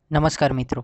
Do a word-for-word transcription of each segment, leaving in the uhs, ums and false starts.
નમસ્કાર મિત્રો,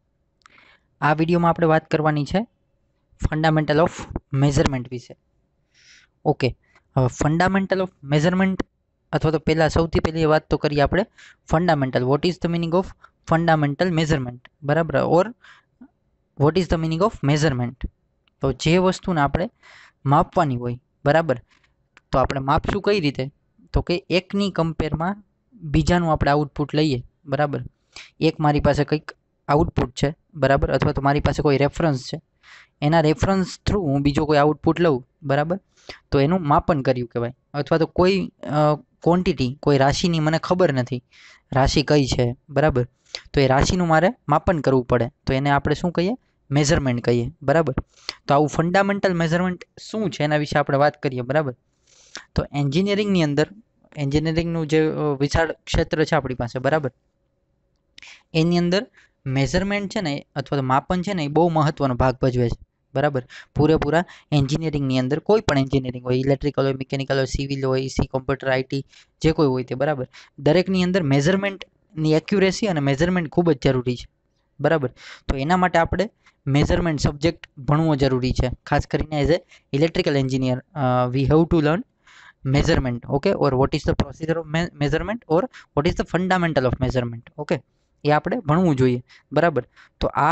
આ વિડીયોમાં આપણે વાત કરવાની છે ફંડામેન્ટલ ઓફ મેઝરમેન્ટ વિશે. ઓકે, હવે ફંડામેન્ટલ ઓફ મેઝરમેન્ટ અથવા તો પહેલાં સૌથી પહેલી વાત તો કરીએ આપણે fundamental. What is the meaning of fundamental measurement, બરાબર, or what is the meaning of measurement. તો જે વસ્તુને આપણે માપવાની હોય, બરાબર, તો આપણે માપશું કઈ રીતે? તો કે એકની કમ્પેરમાં બીજાનું આપણે આઉટપુટ લઈએ, બરાબર. એક મારી પાસે કંઈક આઉટપુટ છે, બરાબર, અથવા તો મારી પાસે કોઈ રેફરન્સ છે, એના રેફરન્સ થ્રુ હું બીજો કોઈ આઉટપુટ લઉં, બરાબર, તો એનું માપન કર્યું કહેવાય. અથવા તો કોઈ ક્વોન્ટિટી, કોઈ રાશિની મને ખબર નથી, રાશિ કઈ છે, બરાબર, તો એ રાશિનું મારે માપન કરવું પડે, તો એને આપણે શું કહીએ? મેઝરમેન્ટ કહીએ, બરાબર. તો આવું ફંડામેન્ટલ મેઝરમેન્ટ શું છે એના વિશે આપણે વાત કરીએ, બરાબર. તો એન્જિનિયરિંગની અંદર એન્જિનિયરિંગનું જે વિશાળ ક્ષેત્ર છે આપણી પાસે, બરાબર, એની અંદર મેઝરમેન્ટ છે ને અથવા તો માપન છે ને એ બહુ મહત્વનો ભાગ ભજવે છે, બરાબર. પૂરેપૂરા એન્જિનિયરિંગની અંદર કોઈ પણ એન્જિનિયરિંગ હોય, ઇલેક્ટ્રિકલ હોય, મિકેનિકલ હોય, સિવિલ હોય, સી કોમ્પ્યુટર, આઈટી, જે કોઈ હોય તે, બરાબર, દરેકની અંદર મેઝરમેન્ટની એક્યુરેસી અને મેઝરમેન્ટ ખૂબ જ જરૂરી છે, બરાબર. તો એના માટે આપણે મેઝરમેન્ટ સબ્જેક્ટ ભણવો જરૂરી છે. ખાસ કરીને as a electrical engineer we have to learn measurement, okay, or what is the procedure of me measurement, or what is the fundamental of measurement, okay, એ આપણે ભણવું જોઈએ, બરાબર. તો આ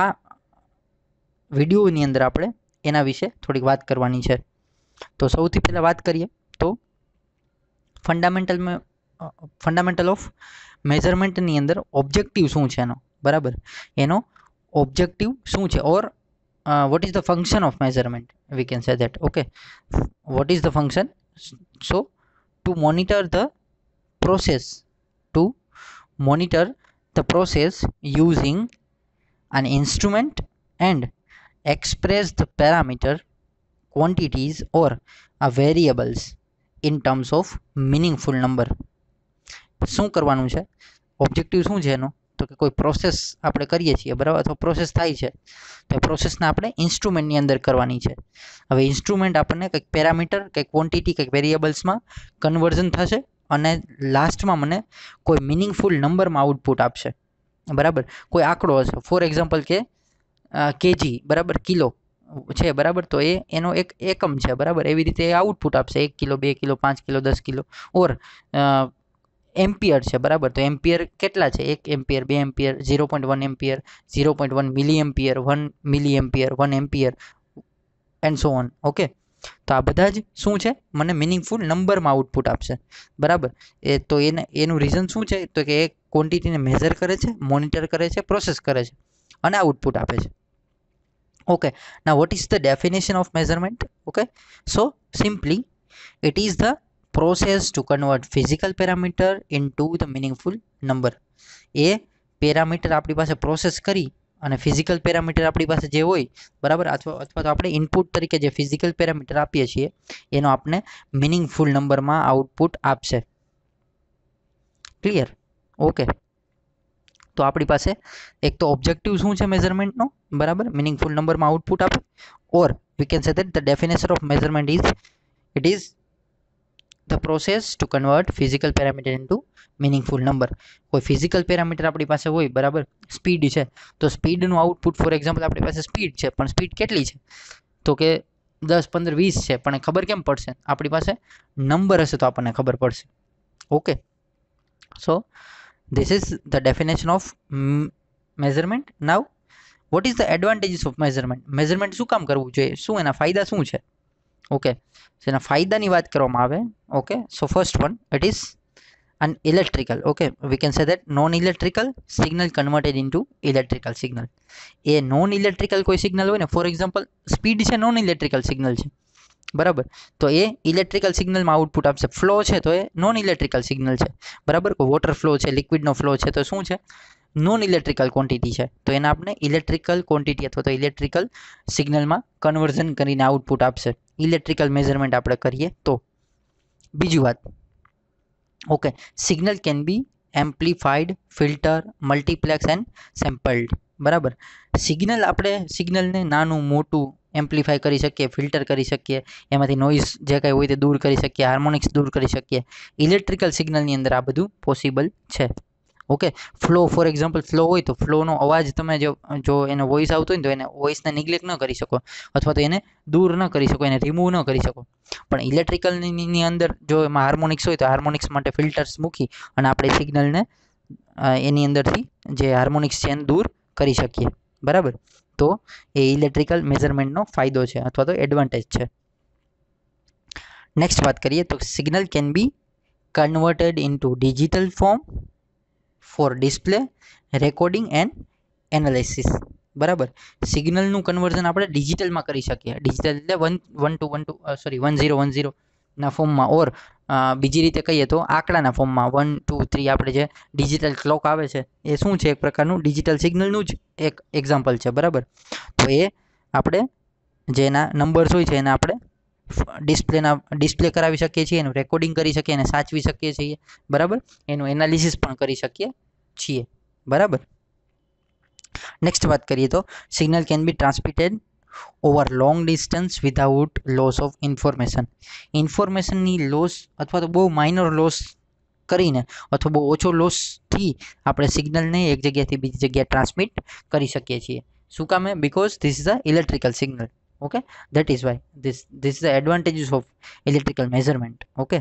વિડીયોની અંદર આપણે એના વિશે થોડીક વાત કરવાની છે. તો સૌથી પહેલાં વાત કરીએ તો ફંડામેન્ટલ ફંડામેન્ટલ ઓફ મેઝરમેન્ટની અંદર ઓબ્જેક્ટિવ શું છે એનો, બરાબર, એનો ઓબ્જેક્ટિવ શું છે, or what is the function of measurement, we can say that, okay. What is the function? So to monitor the process, to monitor the process using an instrument and express the parameter, quantities or uh, variables in terms of meaningful number. શું કરવાનું છે? Objective શું છે એનો? તો કે કોઈ process આપણે કરીએ છીએ, બરાબર, અથવા પ્રોસેસ થાય છે, તો એ પ્રોસેસને આપણે ઇન્સ્ટ્રુમેન્ટની અંદર કરવાની છે. હવે ઇન્સ્ટ્રુમેન્ટ આપણને કંઈક પેરામીટર, કંઈક ક્વોન્ટિટી, કંઈક વેરિયેબલ્સમાં કન્વર્ઝન થશે અને લાસ્ટમાં મને કોઈ મિનિંગફુલ નંબરમાં આઉટપુટ આપશે, બરાબર. કોઈ આંકડો હશે, ફોર એક્ઝામ્પલ કે કેજી, બરાબર, કિલો છે, બરાબર, તો એ એનો એક એકમ છે, બરાબર. એવી રીતે એ આઉટપુટ આપશે, એક કિલો, બે કિલો, પાંચ કિલો, દસ કિલો, ઓર એમ્પિયર છે, બરાબર, તો એમ્પિયર કેટલા છે? એક એમ્પિયર, બે ampere, zero point one ampere, zero point one milliampere, one milliampere, one ampere and so on, okay. તો આ બધા જ શું છે? મને મિનિંગફુલ નંબરમાં આઉટપુટ આપશે, બરાબર. એ તો એને એનું રીઝન શું છે? તો કે એ ક્વોન્ટિટીને મેઝર કરે છે, મોનિટર કરે છે, પ્રોસેસ કરે છે અને આઉટપુટ આપે છે. Okay, now what is the definition of measurement? Okay, so simply it is the process to convert physical parameter into the meaningful number. એ પેરામીટર આપણી પાસે પ્રોસેસ કરી અને ફિઝિકલ પેરામીટર આપણી પાસે જે હોય, બરાબર, અથવા અથવા તો આપણે ઇનપુટ તરીકે જે ફિઝિકલ પેરામીટર આપીએ છીએ એનો આપણે મિનિંગફુલ નંબરમાં આઉટપુટ આપશે. ક્લિયર? ઓકે. તો આપણી પાસે એક તો ઓબ્જેક્ટિવ શું છે મેઝરમેન્ટનો, બરાબર, મિનિંગફુલ નંબરમાં આઉટપુટ આપે, or we can say that the definition of measurement is it is the process to convert physical parameter into meaningful number. કોઈ ફિઝિકલ પેરામીટર આપણી પાસે હોય, બરાબર, સ્પીડ છે, તો સ્પીડનું આઉટપુટ, ફોર એક્ઝામ્પલ આપણી પાસે સ્પીડ છે, પણ સ્પીડ કેટલી છે? તો કે દસ, પંદર, વીસ છે, પણ ખબર કેમ પડશે? આપણી પાસે નંબર હશે તો આપણને ખબર પડશે, okay. So this is the definition of measurement. Now what is the advantages of measurement? measurement શું કામ કરવું જોઈએ? શું એના ફાયદા શું છે? ઓકે, એના ફાયદાની વાત કરવામાં આવે, okay. So first one, it is an electrical, okay, we can say that non electrical signal converted into electrical signal. એ નોન ઇલેક્ટ્રિકલ કોઈ સિગ્નલ હોય ને, ફોર એક્ઝામ્પલ સ્પીડ છે, નોન ઇલેક્ટ્રિકલ સિગ્નલ છે, બરાબર, તો એ ઇલેક્ટ્રિકલ સિગ્નલમાં આઉટપુટ આપશે. ફ્લો છે તો એ નોન ઇલેક્ટ્રિકલ સિગ્નલ છે, બરાબર. કોઈ વોટર ફ્લો છે, લિક્વિડનો ફ્લો છે, તો શું છે? નોન ઇલેક્ટ્રિકલ ક્વોન્ટિટી છે, તો એને આપણે ઇલેક્ટ્રિકલ ક્વોન્ટિટી અથવા તો ઇલેક્ટ્રિકલ સિગ્નલમાં કન્વર્ઝન કરીને આઉટપુટ આપશે, ઇલેક્ટ્રિકલ મેઝરમેન્ટ આપણે કરીએ તો. બીજી વાત, okay, signal can be amplified, filter, multiplex and sampled, બરાબર. સિગ્નલ આપણે સિગ્નલને નાનું મોટું એમ્પ્લીફાઈ કરી શકીએ, ફિલ્ટર કરી શકીએ, એમાંથી નોઇઝ જે કાંઈ હોય તે દૂર કરી શકીએ, હાર્મોનિક્સ દૂર કરી શકીએ. ઇલેક્ટ્રિકલ સિગ્નલની અંદર આ બધું પોસિબલ છે, okay, flow for example flow હોય તો ફ્લોનો અવાજ તમે જો જો એનો વોઇસ આવતો હોય ને તો એને વોઇસને નિગ્લેક્ટ ન કરી શકો અથવા તો એને દૂર ન કરી શકો, એને રિમૂવ ન કરી શકો. પણ ઇલેક્ટ્રિકલની અંદર જો એમાં હાર્મોનિક્સ હોય તો હાર્મોનિક્સ માટે ફિલ્ટર્સ મૂકી અને આપણે સિગ્નલને એની અંદરથી જે હાર્મોનિક્સ છે એને દૂર કરી શકીએ. બરાબર, તો એ ઇલેક્ટ્રિકલ મેઝરમેન્ટનો ફાયદો છે અથવા તો એડવાન્ટેજ છે. નેક્સ્ટ વાત કરીએ તો signal can be converted into digital form for display, recording and analysis. બરાબર, સિગ્નલનું કન્વર્ઝન આપણે ડિજિટલમાં કરી શકીએ. ડિજિટલ એટલે one one two one two sorry one zero one ઝીરોના ફોર્મમાં, ઓર બીજી રીતે કહીએ તો આંકડાના ફોર્મમાં વન ટુ થ્રી. આપણે જે ડિજિટલ ક્લોક આવે છે એ શું છે? એક પ્રકારનું ડિજિટલ સિગ્નલનું જ એક એક્ઝામ્પલ છે. બરાબર, તો એ આપણે જે એના નંબર્સ હોય છે એને આપણે ડિસ્પ્લેના ડિસ્પ્લે કરાવી શકીએ છીએ, એનું રેકોર્ડિંગ કરી શકીએ, એને સાચવી શકીએ છીએ. બરાબર, એનું એનાલિસિસ પણ કરી શકીએ છીએ. બરાબર, નેક્સ્ટ વાત કરીએ તો signal can be transmitted over long distance without loss of information. ઇન્ફોર્મેશનની લોસ અથવા તો બહુ માઇનર લોસ કરીને અથવા બહુ ઓછો લોસથી આપણે સિગ્નલને એક જગ્યાએથી બીજી જગ્યાએ ટ્રાન્સમિટ કરી શકીએ છીએ. શું કામે? Because this is a electrical signal. Okay, that is why this this is the advantages of electrical measurement. Okay,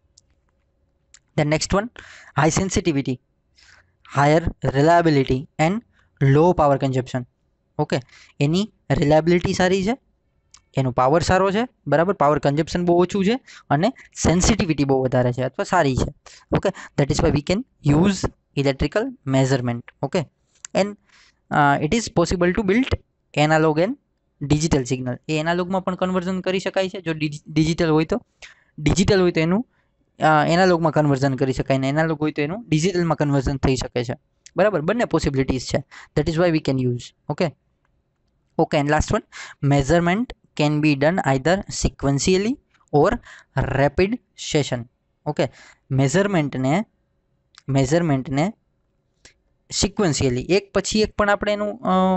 the next one, high sensitivity, higher reliability and low power consumption. Okay, એની reliability સારી છે, એનું power સારો છે. બરાબર, power consumption બહુ ઓછું છે અને સેન્સિટિવિટી બહુ વધારે છે અથવા સારી છે. Okay, that is why we can use electrical measurement. Okay, and it is possible to build analog and digital signal. એ એનાલોગમાં પણ કન્વર્ઝન કરી શકાય છે. જો ડિજિટલ હોય તો ડિજિટલ હોય તો એનું એનાલોગમાં કન્વર્ઝન કરી શકાય, ને એનાલોગ હોય તો એનું ડિજિટલમાં કન્વર્ઝન થઈ શકે છે. બરાબર, બંને પોસિબિલિટીઝ છે. That is why we can use. Okay okay and last one, measurement can be done either sequentially or rapid session. Okay, મેઝરમેન્ટને મેઝરમેન્ટને સિક્વન્શિયલી એક પછી એક પણ આપણે એનું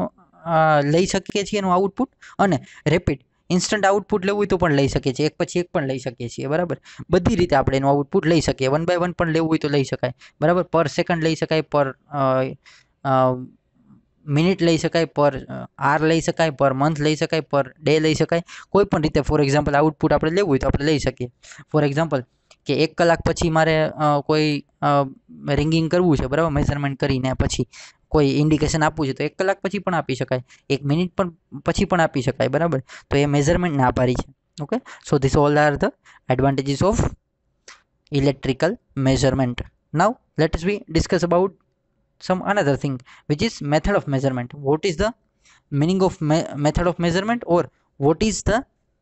લઈ શકીએ છીએ એનું આઉટપુટ, અને રેપિડ ઇન્સ્ટન્ટ આઉટપુટ લેવું હોય તો પણ લઈ શકીએ છીએ, એક પછી એક પણ લઈ શકીએ છીએ. બરાબર, બધી રીતે આપણે એનું આઉટપુટ લઈ શકીએ. વન બાય વન પણ લેવું હોય તો લઈ શકાય. બરાબર, પર સેકન્ડ લઈ શકાય, પર મિનિટ લઈ શકાય, પર આર લઈ શકાય, પર મંથ લઈ શકાય, પર ડે લઈ શકાય. કોઈ પણ રીતે ફોર એક્ઝામ્પલ આઉટપુટ આપણે લેવું હોય તો આપણે લઈ શકીએ. ફોર એક્ઝામ્પલ કે એક કલાક પછી મારે કોઈ રિંગિંગ કરવું છે, બરાબર, મેઝરમેન્ટ કરીને પછી કોઈ ઇન્ડિકેશન આપવું છે તો એક કલાક પછી પણ આપી શકાય, એક મિનિટ પણ પછી પણ આપી શકાય. બરાબર, તો એ મેઝરમેન્ટના આભારી છે. Okay, so this all are the advantages of electrical measurement. Now let us we discuss about some another thing, which is method of measurement. What is the meaning of me method of measurement, or what is the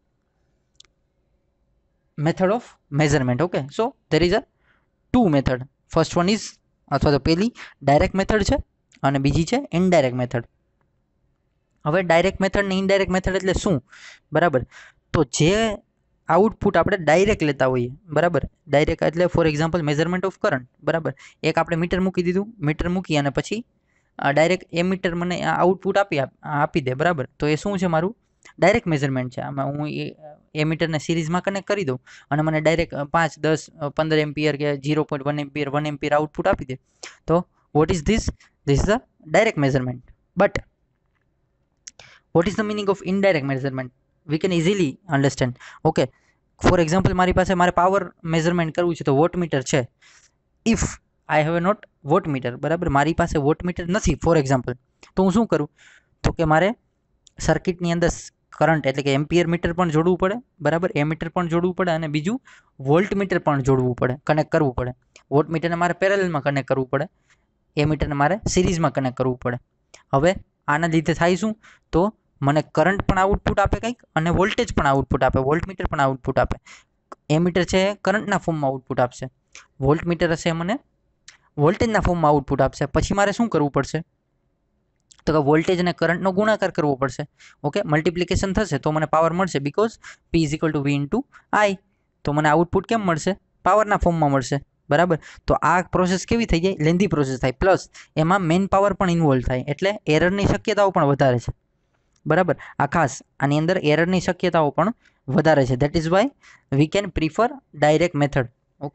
method of measurement? Okay, so there is a two method. First one is અથવા તો પેલી direct method છે અને બીજી છે indirect method. હવે direct method ને indirect method એટલે શું? બરાબર, તો જે આઉટપુટ આપણે ડાયરેક્ટ લેતા હોઈએ, બરાબર, ડાયરેક્ટ એટલે for example measurement of current. બરાબર, એક આપણે મીટર મૂકી દીધું, મીટર મૂકી અને પછી ડાયરેક્ટ એ મીટર મને આઉટપુટ આપી આપી દે. બરાબર, તો એ શું છે? મારું ડાયરેક્ટ મેઝરમેન્ટ છે. આમાં હું એ એ મીટરને સિરીઝમાં કનેક્ટ કરી દઉં અને મને ડાયરેક્ટ પાંચ દસ પંદર એમ્પિયર કે zero point one ampere one ampere output આપી દે. તો what is this? This is the direct measurement. But what is the meaning of indirect measurement? We can easily understand. Okay, for example મારી પાસે મારે power measurement કરવું છે તો watt meter છે. If I have not watt meter, બરાબર, મારી પાસે વોટ મીટર નથી ફોર એક્ઝામ્પલ, તો હું શું કરું? તો કે મારે સર્કિટની અંદર કરંટ એટલે કે એમ્પિયર મીટર પણ જોડવું પડે. બરાબર, એ મીટર પણ જોડવું પડે અને બીજું વોલ્ટ મીટર પણ જોડવું પડે, કનેક્ટ કરવું પડે. વોટ મીટરને મારે પેરેલલમાં કનેક્ટ કરવું પડે, એ મીટરને મારે સિરીઝમાં કનેક્ટ કરવું પડે. હવે આના લીધે થાય શું? તો મને કરંટ પણ આઉટપુટ આપે કંઈક અને વોલ્ટેજ પણ આઉટપુટ આપે, વોલ્ટ મીટર પણ આઉટપુટ આપે. એ મીટર છે કરંટના ફોર્મમાં આઉટપુટ આપશે, વોલ્ટ મીટર હશે મને વોલ્ટેજના ફોર્મમાં આઉટપુટ આપશે. પછી મારે શું કરવું પડશે? તો કે વોલ્ટેજ અને કરંટનો ગુણાકાર કરવો પડશે. ઓકે, મલ્ટિપ્લિકેશન થશે તો મને પાવર મળશે, because P is equal to V into I. તો મને આઉટપુટ કેમ મળશે? પાવરના ફોર્મમાં મળશે. બરાબર, તો આ પ્રોસેસ કેવી થઈ જાય? લેન્ધી પ્રોસેસ થાય, પ્લસ એમાં મેન પાવર પણ ઇન્વોલ્વ થાય, એટલે એરરની શક્યતાઓ પણ વધારે છે. બરાબર, આ ખાસ આની અંદર એરરની શક્યતાઓ પણ વધારે છે. That is why we can prefer direct method. Okay,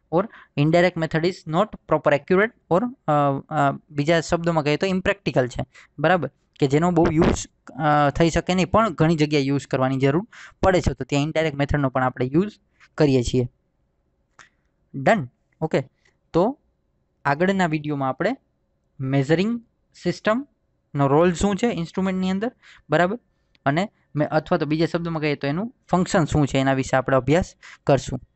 or indirect method is not proper accurate or બીજા શબ્દોમાં કહીએ તો ઇમ્પ્રેક્ટિકલ છે, બરાબર, કે જેનો બહુ યુઝ થઈ શકે નહીં પણ ઘણી જગ્યાએ યુઝ કરવાની જરૂર પડે છે, તો ત્યાં ઇનડાયરેક્ટ મેથડનો પણ આપણે યુઝ કરીએ છીએ. ડન. ઓકે, તો આગળના વિડીયોમાં આપણે મેઝરિંગ સિસ્ટમનો રોલ શું છે ઇન્સ્ટ્રુમેન્ટની અંદર, બરાબર, અને અથવા તો બીજા શબ્દોમાં કહીએ તો એનું ફંક્શન શું છે એના વિશે આપણે અભ્યાસ કરશું.